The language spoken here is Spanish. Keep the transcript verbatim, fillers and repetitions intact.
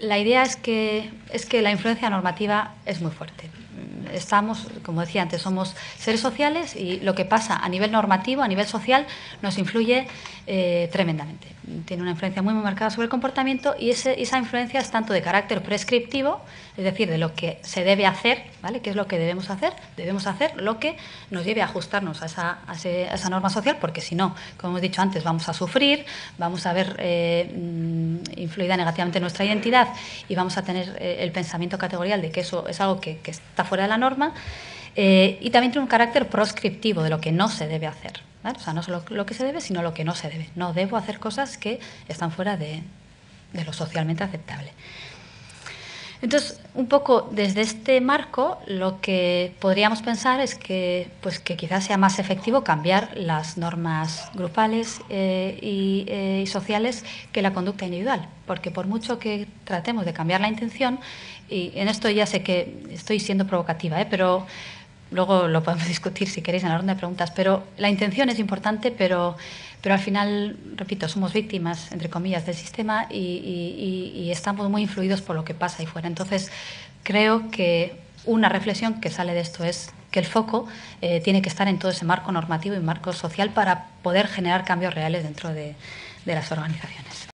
la idea es que, es que la influencia normativa es muy fuerte. Estamos, como decía antes, somos seres sociales y lo que pasa a nivel normativo, a nivel social, nos influye eh, tremendamente. Tiene una influencia muy, muy marcada sobre el comportamiento y ese, esa influencia es tanto de carácter prescriptivo, es decir, de lo que se debe hacer, ¿vale? ¿Qué es lo que debemos hacer? Debemos hacer lo que nos lleve a ajustarnos a esa, a ese, a esa norma social, porque si no, como hemos dicho antes, vamos a sufrir, vamos a ver eh, influida negativamente nuestra identidad y vamos a tener eh, el pensamiento categorial de que eso es algo que, que está fuera de la norma. Eh, y también tiene un carácter proscriptivo de lo que no se debe hacer, ¿vale? O sea, no solo lo que se debe, sino lo que no se debe. No debo hacer cosas que están fuera de, de lo socialmente aceptable. Entonces, un poco desde este marco, lo que podríamos pensar es que, pues, que quizás sea más efectivo cambiar las normas grupales eh, y, eh, y sociales que la conducta individual, porque por mucho que tratemos de cambiar la intención, y en esto ya sé que estoy siendo provocativa, ¿eh? pero luego lo podemos discutir si queréis en la ronda de preguntas, pero la intención es importante, pero, pero al final, repito, somos víctimas, entre comillas, del sistema y, y, y estamos muy influidos por lo que pasa ahí fuera. Entonces, creo que una reflexión que sale de esto es que el foco eh, tiene que estar en todo ese marco normativo y marco social para poder generar cambios reales dentro de, de las organizaciones.